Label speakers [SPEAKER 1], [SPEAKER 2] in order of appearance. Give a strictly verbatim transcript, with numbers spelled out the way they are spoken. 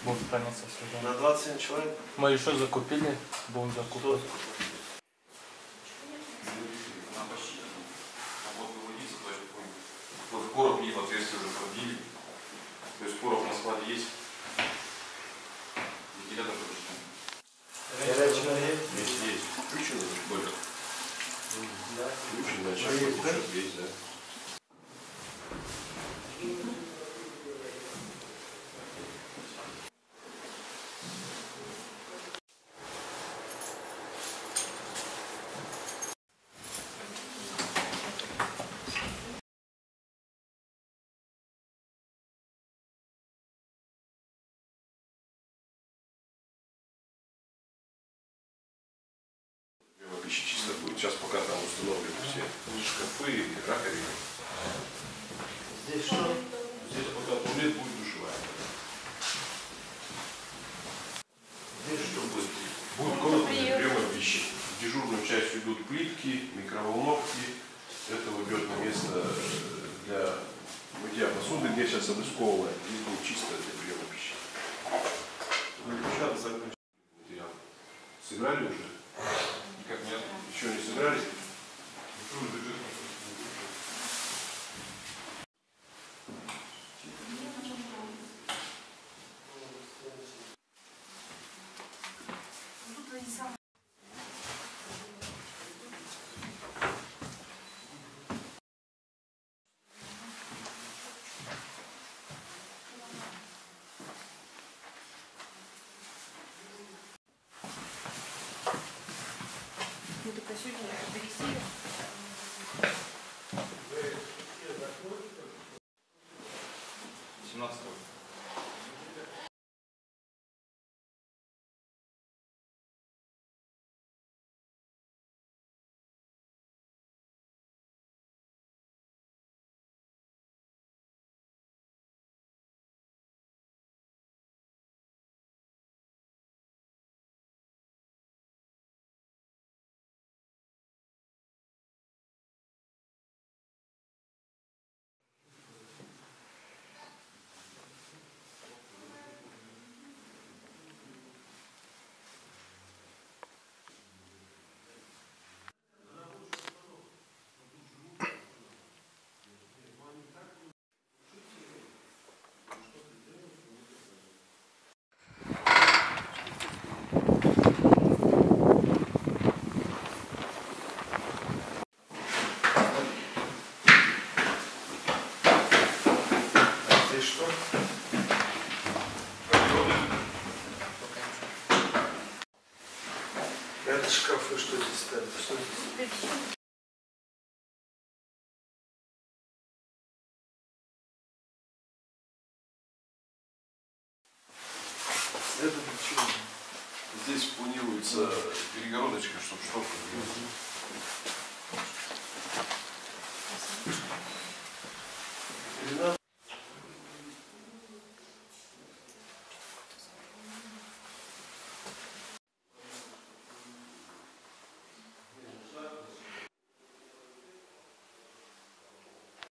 [SPEAKER 1] Будем храниться в сезон.
[SPEAKER 2] На двадцать семь человек?
[SPEAKER 1] Мы еще закупили, будем закупать.
[SPEAKER 3] Вот короб не в отверстие уже пробили. То есть короб на складе есть. Вентилятор тоже.
[SPEAKER 2] Горячий есть?
[SPEAKER 3] Есть, есть. Включен этот бойлер.
[SPEAKER 2] Да.
[SPEAKER 3] Включен, значит, есть, да? Пища чисто будет. Сейчас пока там установлены все шкафы и раковины.
[SPEAKER 2] Здесь что?
[SPEAKER 3] Здесь пока туалет будет душевая.
[SPEAKER 2] Здесь что будет?
[SPEAKER 3] Будет комната для приема пищи. В дежурную часть идут плитки, микроволновки. Это уйдет на место для мытья посуды, где сейчас обысковываем. Здесь будет чисто для приема пищи.
[SPEAKER 2] Ну, сейчас закончим.
[SPEAKER 3] Материал. Сыграли уже? Никак нет. Еще не сыграли?
[SPEAKER 4] Ну только сегодня довести.
[SPEAKER 3] семнадцатого.
[SPEAKER 2] Здесь что? Это шкафы, что здесь ставят? Что здесь? Это для чего?
[SPEAKER 3] Здесь планируется перегородочка, чтобы шторка.